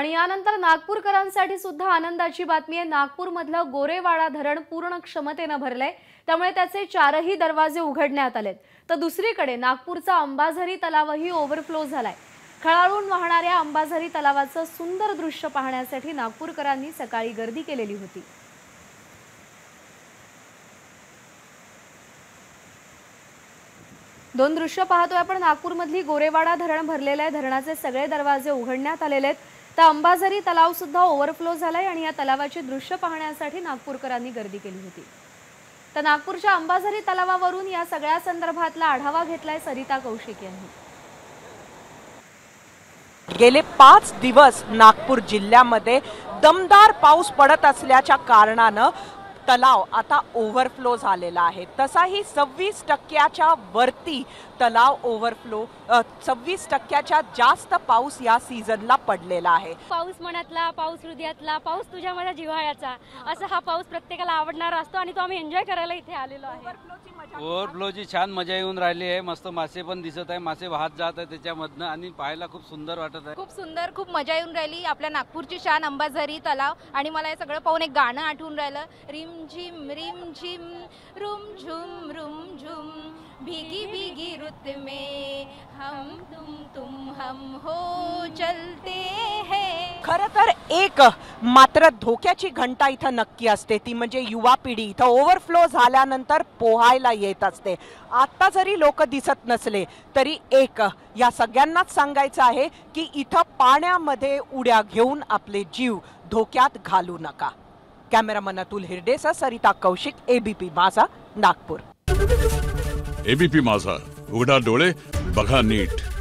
आणि यानंतर नागपूरकरांसाठी सुद्धा आनंदाची बातमी आहे। नागपूरमधलं गोरेवाडा धरण पूर्ण क्षमतेने भरलंय, त्यामुळे त्याचे 4ही दरवाजे उघडण्यात आलेत। तर दुसरीकडे नागपूरचा अंबाझरी तलावही ओव्हरफ्लो झालाय। खळाळून वाहणाऱ्या अंबाझरी तलावाचं सुंदर दृश्य पाहण्यासाठी नागपूरकरांनी सकाळी गर्दी केलेली होती। दोन दृश्य पाहतोय आपण। नागपूरमधली गोरेवाडा धरण भरलेलं आहे, धरणाचे सगळे दरवाजे उघडण्यात आलेले आहेत। तर अंबाझरी तलाव सुद्धा ओव्हरफ्लो झालाय आणि या तलावाची दृश्य पाहण्यासाठी नागपूरकरांनी गर्दी केली होती। तर नागपूरच्या अंबाझरी तलावावरून या सगळ्या संदर्भातला आढावा घेतलाय सरिता कौशिक यांनी। गेले 5 दिवस नागपूर जिल्ह्यामध्ये दमदार पाऊस पडत असल्याच्या कारणाने तलाव आता ओव्हरफ्लो झालेला आहे। तसाही 26% वरती तलाव ओव्हरफ्लो 26% जास्त पाऊस या सीझनला पडलेला आहे। पाऊस मनातला, पाऊस हृदयातला, पाऊस तुझ्या माझ्या जिव्हाळ्याचा, असा हा पाऊस प्रत्येकाला आवडणारा असतो आणि तो आम्ही एन्जॉय करायला इथे आलेलो आहे। ओव्हरफ्लोची छान मजा येऊन राहिली आहे। मस्त मासे पण दिसत आहे, मासे वाहत जात आहे त्याच्यामधनं आणि पाहायला खूप सुंदर वाटत आहे। खूप सुंदर, खूप मजा येऊन राहिली। आपल्या नागपूरची शान अंबाझरी तलाव आणि मला हे सगळं पाहून एक गाणं आठवून राहिलं, रिम झिम रुम झुम भीगी भीगी रुत में हम हो चलते हैं। खरं तर एक मात्र धोक्याची घंटा इथं नक्की असते, ती म्हणजे युवा पिढी इथं ओव्हरफ्लो झाल्यानंतर पोहायला येत असते। आता जरी लोक दिसत नसले तरी एक या सगळ्यांनाच सांगायचं आहे की इथं पाण्यामध्ये उड्या घेऊन आपले जीव धोक्यात घालू नका। कॅमेरामन अतुल हिरडेसह सरिता कौशिक, एबीपी माझा, नागपूर। एबीपी माझा, उघडा डोळे बघा नीट।